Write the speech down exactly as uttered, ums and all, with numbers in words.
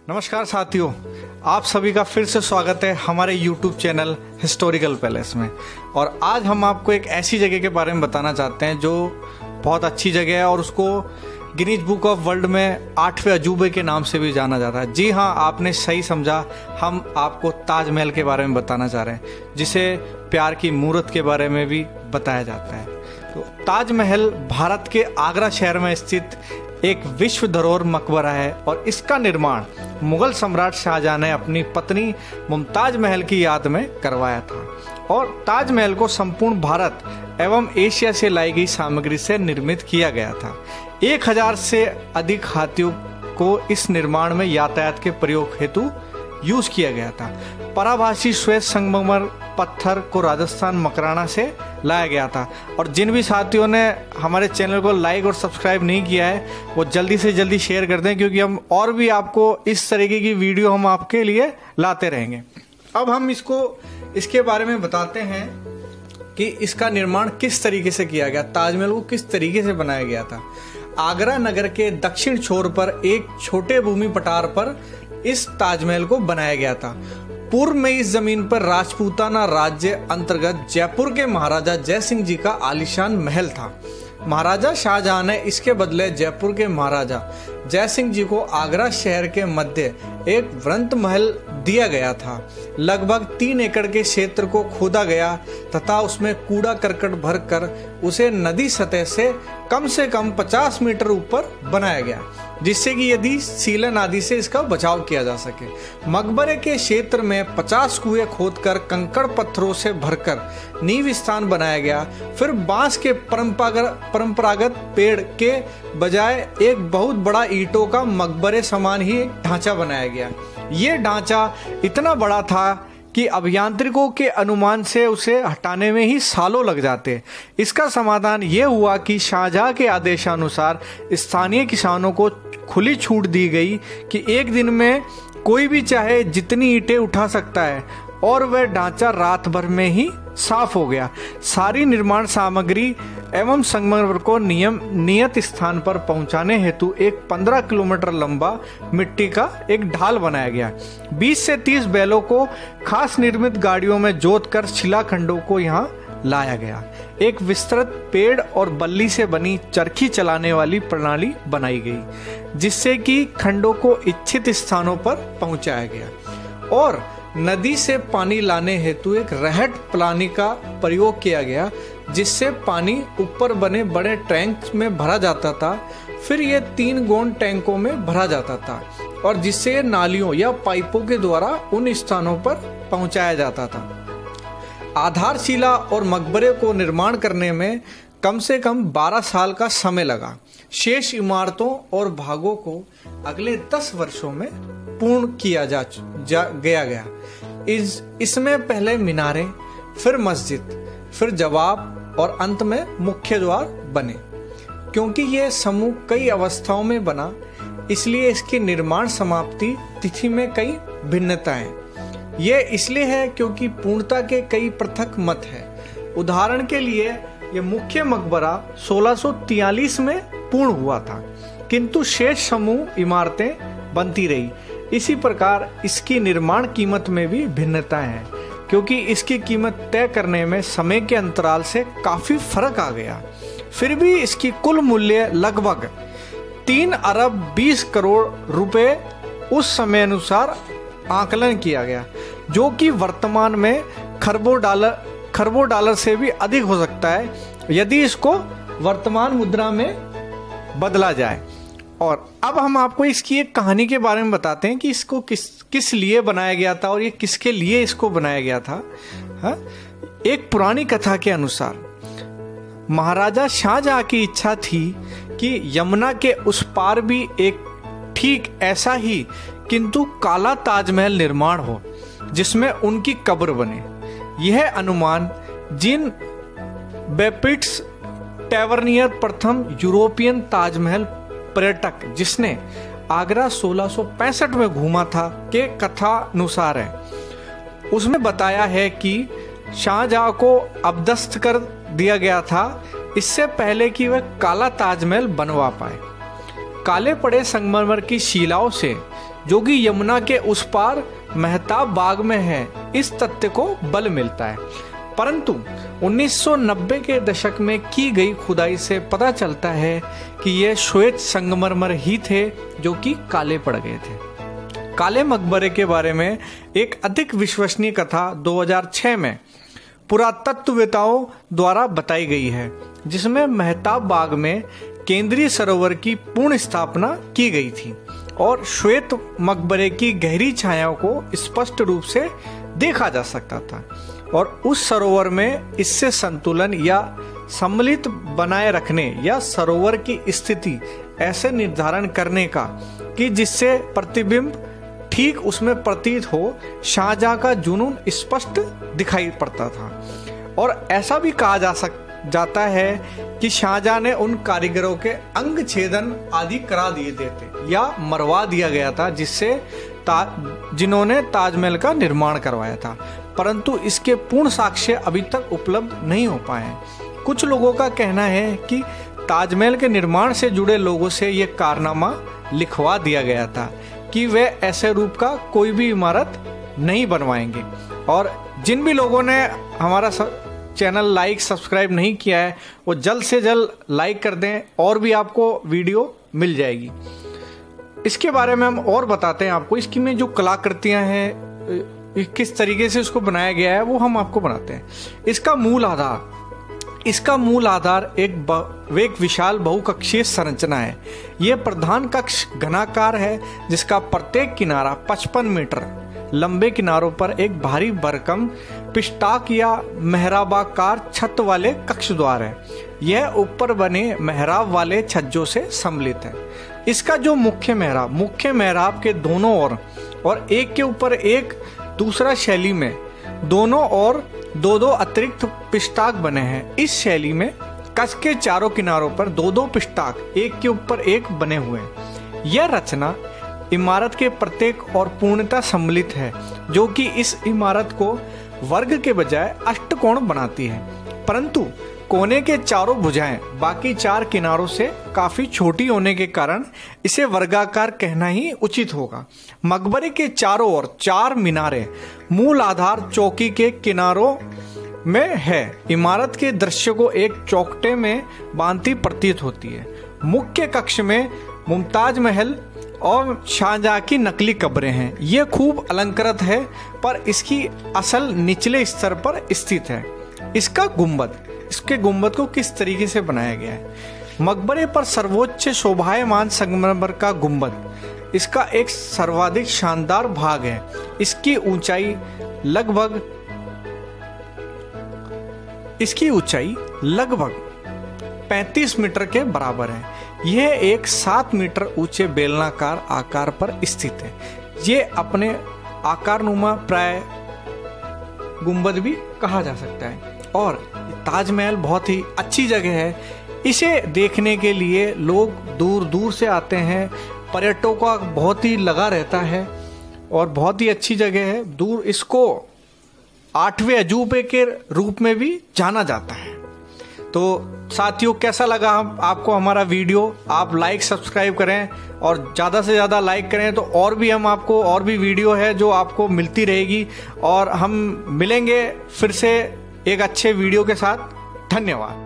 नमस्कार साथियों, आप सभी का फिर से स्वागत है हमारे यूट्यूब चैनल हिस्टोरिकल पैलेस में। और आज हम आपको एक ऐसी जगह के बारे में बताना चाहते हैं जो बहुत अच्छी जगह है और उसको गिनीज बुक ऑफ वर्ल्ड में आठवें अजूबे के नाम से भी जाना जाता है। जी हाँ, आपने सही समझा, हम आपको ताजमहल के बारे में बताना चाह रहे हैं, जिसे प्यार की मूर्त के बारे में भी बताया जाता है। तो ताजमहल भारत के आगरा शहर में स्थित एक विश्व धरोहर मकबरा है और इसका निर्माण मुगल सम्राट शाहजहां ने अपनी पत्नी मुमताज महल की याद में करवाया था। और ताजमहल को संपूर्ण भारत एवं एशिया से लाई गई सामग्री से निर्मित किया गया था। एक हजार से अधिक हाथियों को इस निर्माण में यातायात के प्रयोग हेतु यूज किया गया था। पराभासी श्वेत संगमरमर पत्थर को राजस्थान मकराना से लाया गया था। और जिन भी साथियों ने हमारे चैनल को लाइक और सब्सक्राइब नहीं किया है वो जल्दी से जल्दी शेयर कर दें, क्योंकि हम और भी आपको इस तरीके की वीडियो हम आपके लिए लाते रहेंगे। अब हम इसको इसके बारे में बताते हैं कि इसका निर्माण किस तरीके से किया गया, ताजमहल को किस तरीके से बनाया गया था। आगरा नगर के दक्षिण छोर पर एक छोटे भूमि पठार पर इस ताजमहल को बनाया गया था। पूर्व में इस जमीन पर राजपूताना राज्य अंतर्गत जयपुर के महाराजा जय सिंह जी का आलीशान महल था। महाराजा शाहजहां ने इसके बदले जयपुर के महाराजा जय सिंह जी को आगरा शहर के मध्य एक वृंत महल दिया गया था। लगभग तीन एकड़ के क्षेत्र को खोदा गया तथा उसमें कूड़ा करकट भरकर उसे नदी सतह से कम से कम पचास मीटर ऊपर बनाया गया, जिससे कि यदि सीलन आदि से इसका बचाव किया जा सके। मकबरे के क्षेत्र में पचास कुएं खोदकर कंकड़ पत्थरों से भरकर नींव स्थान बनाया गया। फिर बांस के परंपरागत परंपरागत पेड़ के बजाय एक बहुत बड़ा ईंटों का मकबरे समान ही एक ढांचा बनाया गया। ये ढांचा इतना बड़ा था कि अभियांत्रिकों के अनुमान से उसे हटाने में ही सालों लग जाते। इसका समाधान ये हुआ कि शाहजहां के आदेशानुसार स्थानीय किसानों को खुली छूट दी गई कि एक दिन में कोई भी चाहे जितनी ईंटें उठा सकता है, और वह ढांचा रात भर में ही साफ हो गया। सारी निर्माण सामग्री एवं संगमरमर को नियम नियत स्थान पर पहुंचाने हेतु एक पंद्रह किलोमीटर लंबा मिट्टी का एक ढाल बनाया गया। बीस से तीस बैलों को खास निर्मित गाड़ियों में जोतकर शिलाखंडों को यहाँ लाया गया। एक विस्तृत पेड़ और बल्ली से बनी चरखी चलाने वाली प्रणाली बनाई गई, जिससे कि खंडों को इच्छित स्थानों पर पहुंचाया गया। और नदी से पानी लाने हेतु एक रहट पानी का प्रयोग किया गया, जिससे पानी ऊपर बने बड़े टैंक में भरा जाता था। फिर ये तीन गोंद टैंकों में भरा जाता था और जिससे नालियों या पाइपों के द्वारा उन स्थानों पर पहुंचाया जाता था। आधारशिला और मकबरे को निर्माण करने में कम से कम बारह साल का समय लगा। शेष इमारतों और भागों को अगले दस वर्षों में पूर्ण किया जा, जा गया गया इस इसमें पहले मीनारे, फिर मस्जिद, फिर जवाब और अंत में मुख्य द्वार बने। क्योंकि यह समूह कई अवस्थाओं में बना, इसलिए इसकी निर्माण समाप्ति तिथि में कई भिन्नताएं। यह इसलिए है क्योंकि पूर्णता के कई पृथक मत हैं। उदाहरण के लिए यह मुख्य मकबरा सोलह सौ तियालीस में पूर्ण हुआ था, किंतु शेष समूह इमारतें बनती रही। इसी प्रकार इसकी निर्माण कीमत में भी भिन्नताएं हैं, क्योंकि इसकी कीमत तय करने में समय के अंतराल से काफी फर्क आ गया। फिर भी इसकी कुल मूल्य लगभग तीन अरब बीस करोड़ रुपए उस समय अनुसार आकलन किया गया, जो कि वर्तमान में खरबों डॉलर खरबों डॉलर से भी अधिक हो सकता है यदि इसको वर्तमान मुद्रा में बदला जाए। और अब हम आपको इसकी एक कहानी के बारे में बताते हैं कि इसको किस किस लिए बनाया गया था और ये किसके लिए इसको बनाया गया था। हा? एक पुरानी कथा के अनुसार महाराजा शाहजहां की इच्छा थी कि यमुना के उस पार भी एक ठीक ऐसा ही किंतु काला ताजमहल निर्माण हो, जिसमें उनकी कब्र बने। यह अनुमान जिन बेपिट्स टैवर्नियर प्रथम यूरोपियन ताजमहल पर्यटक जिसने आगरा सोलह सौ पैंसठ में घूमा था के कथानुसार है। उसमें बताया है कि शाहजहां को अबदस्त कर दिया गया था इससे पहले कि वह काला ताजमहल बनवा पाए। काले पड़े संगमरमर की शिलाओं से जो कि यमुना के उस पार मेहताब बाग में है, इस तथ्य को बल मिलता है। परंतु उन्नीस सौ नब्बे के दशक में की गई खुदाई से पता चलता है कि यह श्वेत संगमरमर ही थे जो कि काले पड़ गए थे। काले मकबरे के बारे में एक अधिक विश्वसनीय कथा दो हज़ार छह में पुरातत्ववेताओं द्वारा बताई गई है, जिसमें मेहताब बाग में केंद्रीय सरोवर की पूर्ण स्थापना की गई थी और श्वेत मकबरे की गहरी छायाओं को स्पष्ट रूप से देखा जा सकता था और उस सरोवर में इससे संतुलन या सम्मिलित बनाए रखने या सरोवर की स्थिति ऐसे निर्धारण करने का कि जिससे प्रतिबिंब ठीक उसमें प्रतीत हो, शाहजहां का जुनून स्पष्ट दिखाई पड़ता था। और ऐसा भी कहा जा सक जाता है कि शाहजहां ने उन कारीगरों के अंग छेदन आदि करा दिए थे या मरवा दिया गया था, जिससे जिन्होंने ताजमहल का निर्माण करवाया था, परंतु इसके पूर्ण साक्ष्य अभी तक उपलब्ध नहीं हो पाए हैं। कुछ लोगों का कहना है कि ताजमहल के निर्माण से जुड़े लोगों से यह कारनामा लिखवा दिया गया था कि वे ऐसे रूप का कोई भी इमारत नहीं बनवाएंगे। और जिन भी लोगों ने हमारा चैनल लाइक सब्सक्राइब नहीं किया है, वो जल्द से जल्द लाइक कर दें और भी आपको वीडियो मिल जाएगी। इसके बारे में हम और बताते हैं आपको, इसकी में जो कलाकृतियां हैं, किस तरीके से इसको बनाया गया है, वो हम आपको बनाते हैं। इसका मूल आधार इसका मूल आधार एक एक विशाल बहुकक्षीय संरचना है। यह प्रधान कक्ष घनाकार है, जिसका प्रत्येक किनारा पचपन मीटर, लंबे किनारों पर एक भारी भरकम पिस्टाक या मेहराबाकार छत वाले कक्ष द्वार है। यह ऊपर बने मेहराब वाले छज्जों से सम्मिलित है। इसका जो मुख्य मेहराब मुख्य मेहराब के दोनों ओर और एक के ऊपर एक दूसरा शैली में दोनों ओर दो दो अतिरिक्त पिस्टाक बने हैं। इस शैली में कक्ष के चारों किनारों पर दो दो पिस्टाक एक के ऊपर एक बने हुए हैं। यह रचना इमारत के प्रत्येक और पूर्णता सम्मिलित है, जो कि इस इमारत को वर्ग के बजाय अष्टकोण बनाती है, परंतु कोने के चारों भुजाएं बाकी चार किनारों से काफी छोटी होने के कारण इसे वर्गाकार कहना ही उचित होगा। मकबरे के चारों ओर चार मीनारें मूल आधार चौकी के किनारों में है। इमारत के दृश्य को एक चौखटे में बांधती प्रतीत होती है। मुख्य कक्ष में मुमताज महल और शाहजहां की नकली कब्रें हैं। यह खूब अलंकृत है, पर इसकी असल निचले स्तर पर स्थित है। इसका गुंबद इसके गुंबद को किस तरीके से बनाया गया है? मकबरे पर सर्वोच्च शोभायमान संगमरमर का गुंबद इसका एक सर्वाधिक शानदार भाग है। इसकी ऊंचाई लगभग इसकी ऊंचाई लगभग पैंतीस मीटर के बराबर है। यह एक सात मीटर ऊंचे बेलनाकार आकार पर स्थित है। ये अपने आकारनुमा प्राय गुंबद भी कहा जा सकता है। और ताजमहल बहुत ही अच्छी जगह है। इसे देखने के लिए लोग दूर दूर से आते हैं। पर्यटकों का बहुत ही लगा रहता है और बहुत ही अच्छी जगह है। दूर इसको आठवें अजूबे के रूप में भी जाना जाता है। तो साथियों, कैसा लगा हम आपको हमारा वीडियो? आप लाइक सब्सक्राइब करें और ज़्यादा से ज़्यादा लाइक करें तो और भी हम आपको और भी वीडियो है जो आपको मिलती रहेगी। और हम मिलेंगे फिर से एक अच्छे वीडियो के साथ। धन्यवाद।